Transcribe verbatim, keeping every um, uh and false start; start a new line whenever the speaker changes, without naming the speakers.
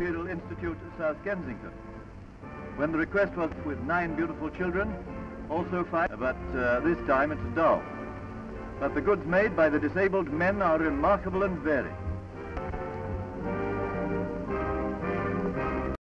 Imperial Institute, South Kensington. When the request was with nine beautiful children, also five, but uh, this time it's a doll. But the goods made by the disabled men are remarkable and varied.